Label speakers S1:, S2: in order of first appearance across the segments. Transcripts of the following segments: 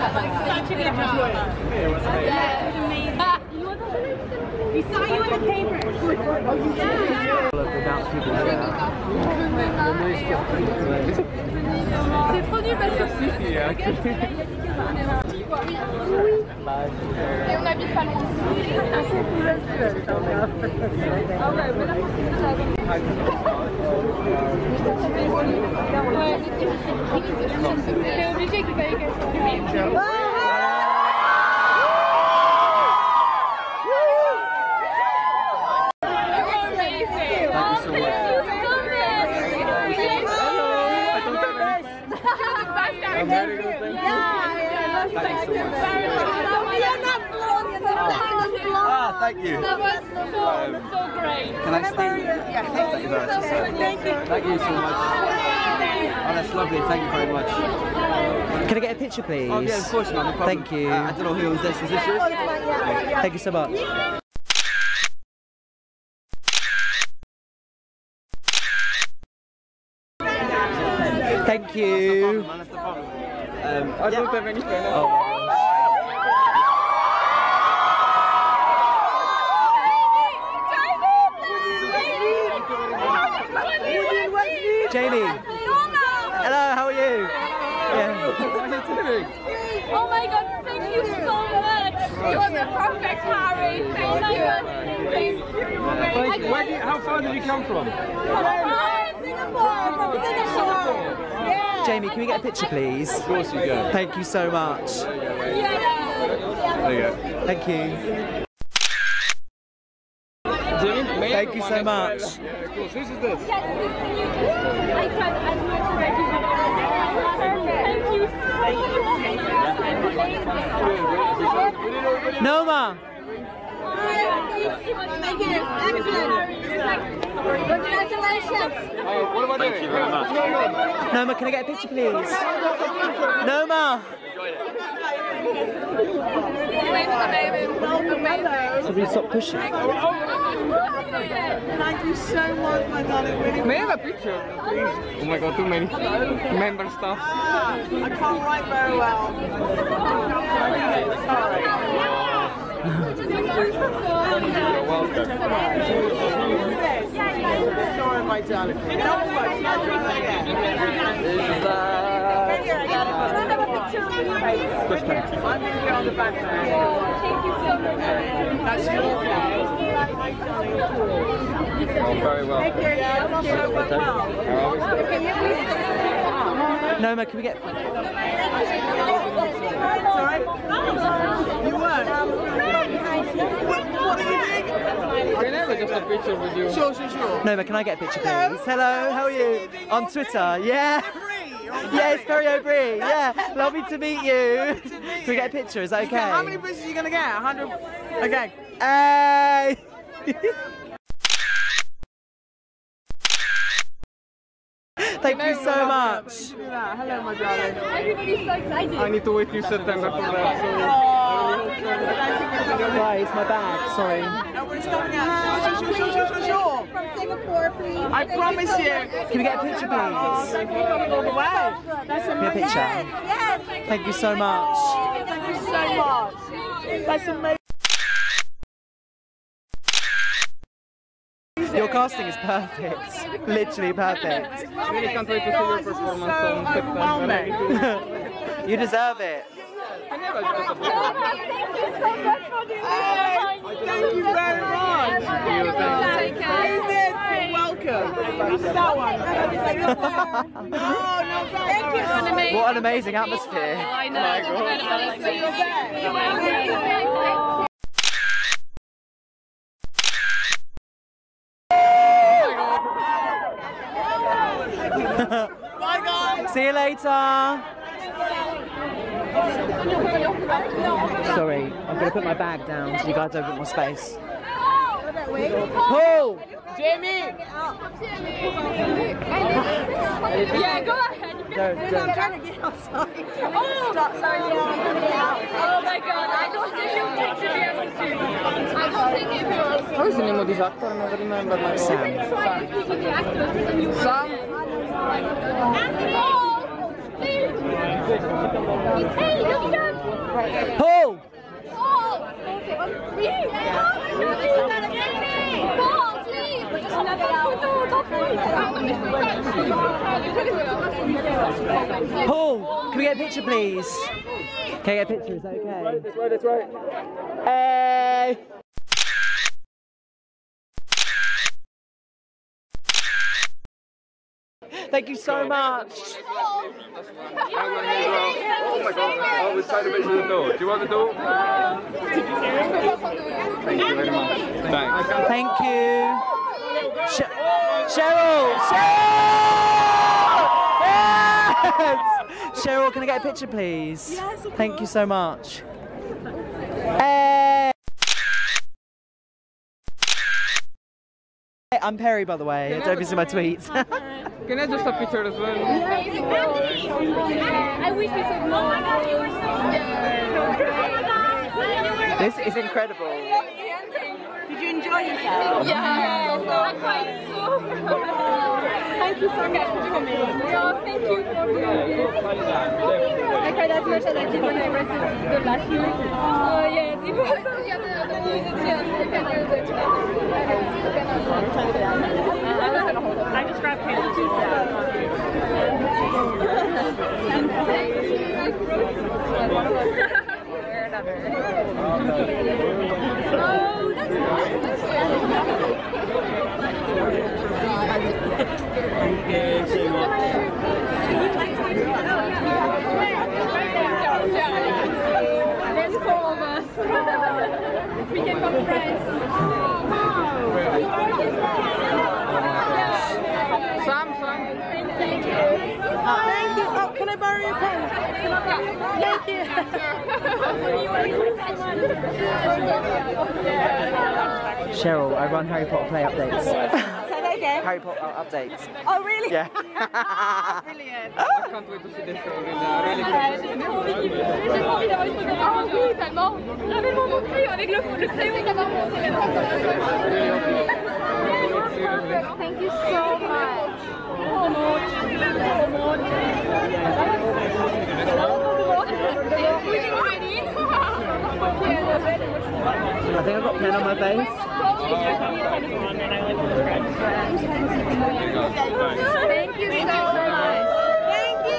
S1: Such a good job. Yeah, amazing. We saw you in the paper. Oh, you did?
S2: C'est trop nul parce que et on habite pas loin. T'es obligé qu'il fallait qu'elle soit.
S3: Thank you.
S2: That was so great.
S3: Can I stay? Yeah, thank you very much. Thank you so much. Oh, that's lovely. Thank you very much.
S4: Can I get a picture, please?
S3: Oh, yeah, of course, man. No problem.
S4: Thank you.
S3: I don't know who owns this. Is this yours?
S4: Thank you so much. Thank you.
S3: That's the problem. I don't have anything.
S4: Jamie. Hello, how are you? Yeah.
S2: Oh my god, thank you so much. You are the perfect Harry. Thank you. Thank you.
S5: How far did you come from?
S2: Singapore. Yeah.
S4: Jamie, can we get a picture, please?
S5: Of course you can.
S4: Thank you so much.
S5: There you go.
S4: Thank you.
S5: Jamie,
S4: Thank you so much.
S5: Yeah, of course. Whose is this?
S2: I tried as much as I could. Thank you so much.
S4: Noma.
S1: Thank you. Excellent. Congratulations.
S5: What am I doing? Thank you very much.
S4: Noma, can I get a picture, please? Noma. Should we stop pushing?
S6: Thank you so much, my darling. Really.
S5: May I have a picture, please? Oh my god, too many member stuff.
S6: I can't write very well. Sorry.
S5: You're welcome.
S6: Sorry, my darling. No worries. Let's try that again. I'm going to get on the back there.
S2: Thank you so much.
S6: That's your place.
S5: Oh, very well.
S6: Thank you. So well.
S4: Noma, can we get...
S6: Sorry? You weren't? What are you doing?
S5: Can I have just a picture with you?
S6: Sure.
S4: Noma, can I get a picture, please? Hello, how are you? On Twitter, yeah? Yes, Ferry O'Brien, yeah. Lovely to meet you. Can we get a picture? Is that okay?
S6: How many pictures are you going to get? 100? Okay.
S4: Hey! Thank you so much.
S6: Hello, my darling.
S2: Everybody's so excited.
S5: I need to wait till September for that.
S4: Right, it's my bag, sorry.
S6: Everyone's coming out. Sure.
S1: From Singapore, please.
S6: I promise you.
S4: Can we get a picture, please?
S6: Thank you for coming all the way. That's
S4: Can we get a picture?
S1: Yes.
S4: Thank you so much.
S6: Thank you so much. That's amazing.
S4: Your casting is perfect. Literally perfect.
S5: I really can't wait to see your performance on September.
S4: You deserve it.
S5: Can I have just a picture?
S6: Thank you very much.
S2: Take care.
S6: You're welcome. That one. Oh, no, thank you.
S4: What an amazing atmosphere.
S2: I know. It's
S6: Bye, guys.
S4: See you later. Sorry, I'm going to put my bag down so you guys don't get more space. Paul!
S6: Jamie.
S2: Yeah, go ahead.
S4: Don't.
S1: I'm trying to get outside.
S2: Oh my god, I don't think you'll take to be able to. I don't think it will.
S5: How is the name of this actor? I never remember my name.
S4: Sam.
S5: Sam?
S2: Oh, please. Hey, look at
S4: Paul! Paul, can we get a picture, please? Can I get a picture? Is that okay?
S5: This way, this way.
S4: Hey! Thank you so much.
S5: Oh my god, I was trying to make sure the door. Do you want the door? Thank you very much. Thanks.
S4: Thank you. Cheryl! Yes! Cheryl, can I get a picture, please? Yes, of course. Thank you so much. Hey! I'm Perry, by the way. I don't know if you see my tweets.
S5: Can I just have a picture as well?
S2: I wish we said no.
S4: This is incredible.
S1: Did you enjoy yourself?
S2: Yeah, I cried so much.
S1: Thank you so much for coming.
S2: No, thank you for doing this. I cried as much as I did when I read the last year. Oh yes, it was.
S1: I just grabbed candy.
S2: There's 4 of us. We can come friends.
S5: Sam.
S2: Thank you.
S1: Thank you. Oh, can I borrow your pen? Thank you.
S4: Cheryl, I run Harry Potter play updates.
S1: Say that again.
S4: Harry Potter updates.
S1: Oh, really?
S4: Yeah.
S1: Brilliant.
S5: I can't wait to see this show. Really
S2: Thank you so much.
S4: I think I've got pen on my face.
S2: Thank you so much. Thank you.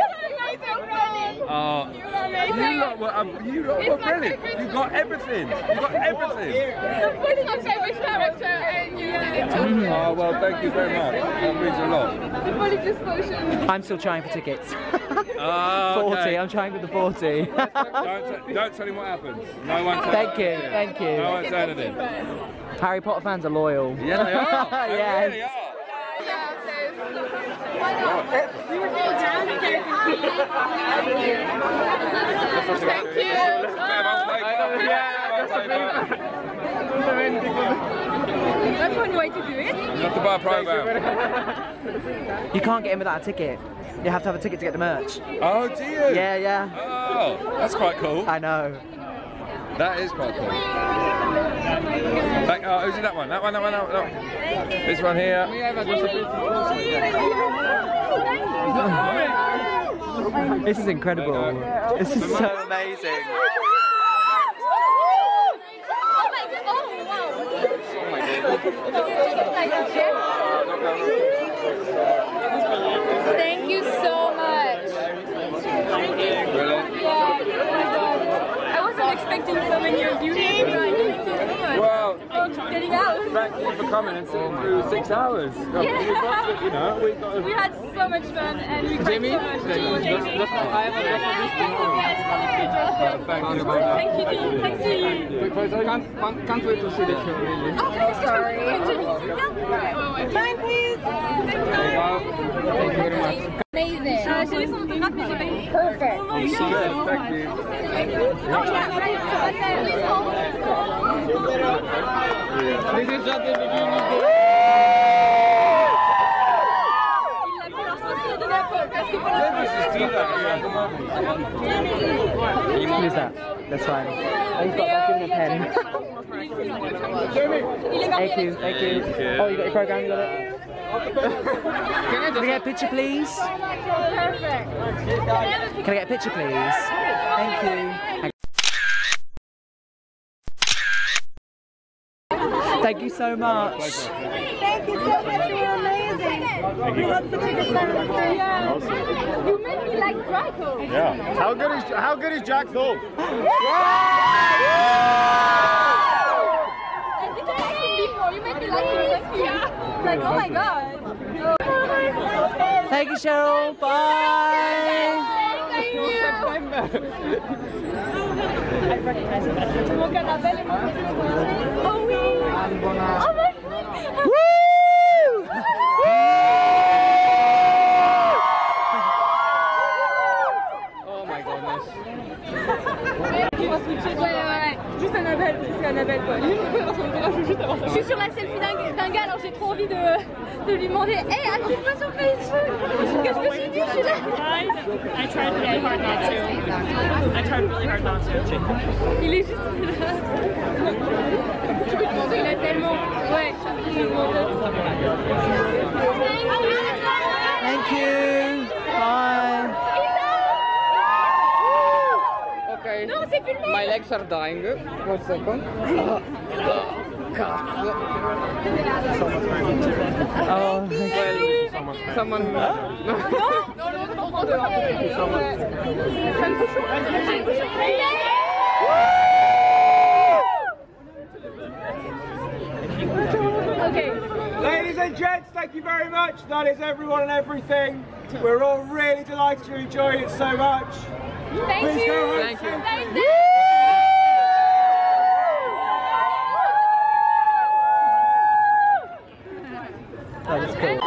S5: You lot were brilliant. You got everything. You got everything.
S2: Putting my favorite character and you did it too.
S5: Oh well, thank you very much. That means a lot.
S2: The body discussion.
S4: I'm still trying for tickets. 40,
S5: Okay.
S4: I'm trying for the 40.
S5: Don't tell him what happens. No one.
S4: Thank you, thank you.
S5: No one say anything.
S4: Harry Potter fans are loyal.
S5: Yeah, they are. They
S4: Yes.
S5: really are.
S2: Thank you. That's one way to do it.
S5: You have to buy a program.
S4: You can't get in without a ticket. You have to have a ticket to get the merch.
S5: Oh, do you?
S4: Yeah, yeah.
S5: Oh, that's quite cool.
S4: I know.
S5: That is quite cool. Who's in that one? That one. This one here.
S4: This is incredible. This is so amazing.
S2: Thank you so much. I wasn't expecting so many of you.
S5: Well,
S2: Getting out.
S5: thank you for coming and sitting through 6 hours.
S2: We had so much fun and we cried so much.
S5: Thank you.
S2: Thank you.
S5: Can't wait to see the show, really.
S2: Sorry.
S1: Time, please.
S5: Thank you very much.
S2: Amazing. Perfect.
S5: Thank you. This is just the beginning.
S4: Who's that? That's fine. Oh, he's got back in a pen. Thank you, thank you. Oh, you got your program, you got it? Can I get a picture, please?
S2: Perfect.
S4: Can I get a picture, please? Thank you. Thank you so much.
S1: Thank you so much. You're amazing. We love the chicken sandwich.
S2: Yeah. You make me like Draco.
S7: Yeah. How good is Jack Thorpe?
S2: And did I like him before? You made me like him. Yeah. Like, oh my god.
S4: Thank you, Cheryl. Bye.
S2: Thank you. Oh oui. Oh my god.
S3: Oh my goodness.
S2: Ouais. Juste Annabelle, c'est Annabelle quoi. Je suis sur la selfie d'un gars, alors j'ai trop envie de lui demander hey, ajoute-moi sur Facebook. Que je me suis dit, je suis là.
S8: I tried really hard not to. I tried really hard not to.
S2: Il est juste là. Tu peux lui demander, il a tellement. Ouais, je peux lui demander.
S4: Thank you. Bye.
S3: Okay.
S2: Non, c'est plus le
S3: My legs are dying. 1 second.
S4: Oh,
S3: Someone.
S2: Okay.
S6: Ladies and gents, thank you very much. That is everyone and everything. We're all really delighted you enjoyed it so much.
S2: Thank
S6: Please
S2: you.
S6: go home
S3: Thank you.
S6: safe.
S2: Thank you.
S4: that was cool.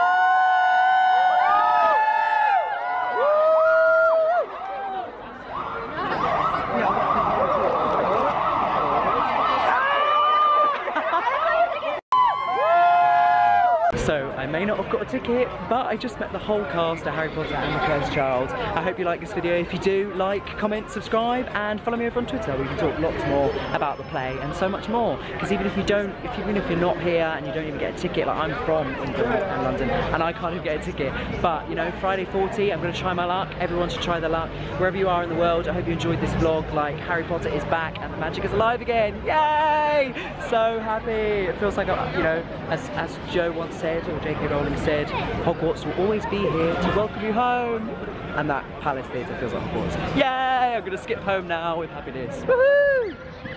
S4: So, I may not have got a ticket, but I just met the whole cast of Harry Potter and the Cursed Child. I hope you like this video. If you do, like, comment, subscribe, and follow me over on Twitter. We can talk lots more about the play and so much more. Because even if you're not here and you don't even get a ticket, like I'm from England and London, and I can't even get a ticket. But, you know, Friday 40, I'm going to try my luck. Everyone should try their luck. Wherever you are in the world, I hope you enjoyed this vlog. Like, Harry Potter is back and the magic is alive again. Yay! So happy. It feels like, you know, as Joe once said, or J.K. Rowling said, Hogwarts will always be here to welcome you home. And that Palace Theatre feels like Hogwarts. Yay! I'm going to skip home now with happiness. Woohoo!